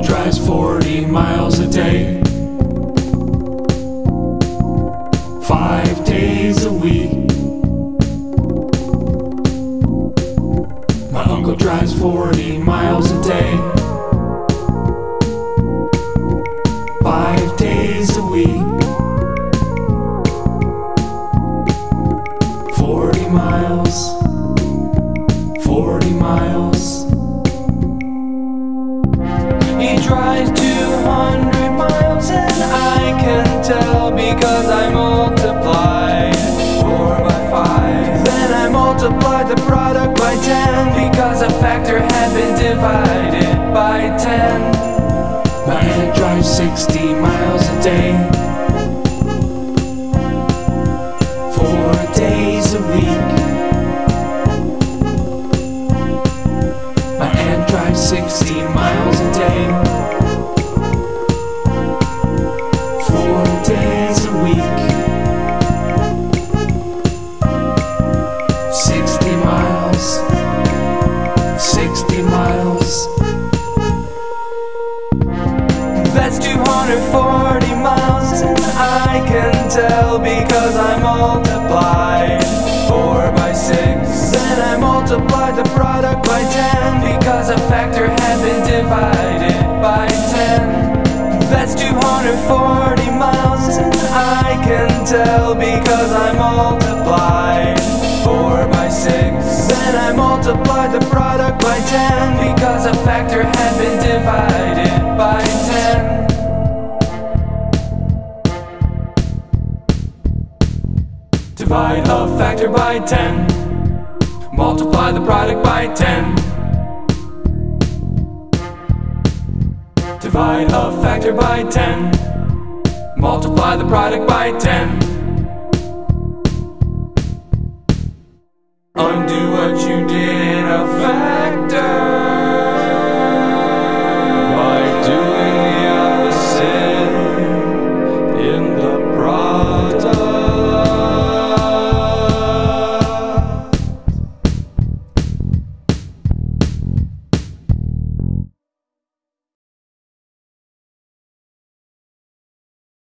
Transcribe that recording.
drives 40 miles a day, 5 days a week. My uncle drives 40 miles a day, 5 days a week. 40 miles, 40 miles. He drives 200 miles and I can tell because I multiplied 4 by 5. Then I multiplied the product by 10 because a factor had been divided by 10. My aunt drives 60 miles a day, 4 days a week. My aunt drives 60 miles a day, 4 days a week. 60 miles, 60 miles. That's 240 miles and I can tell because I multiplied 4 by 6. Then I multiplied the product by 10 because a factor had been divided by 10. That's 240 miles and I can tell because I multiplied 4 by 6. Then I multiplied the product by 10 because a factor had been divided by 10. Divide a factor by 10, multiply the product by 10. Divide a factor by 10, multiply the product by 10. Undo what you did in a factor.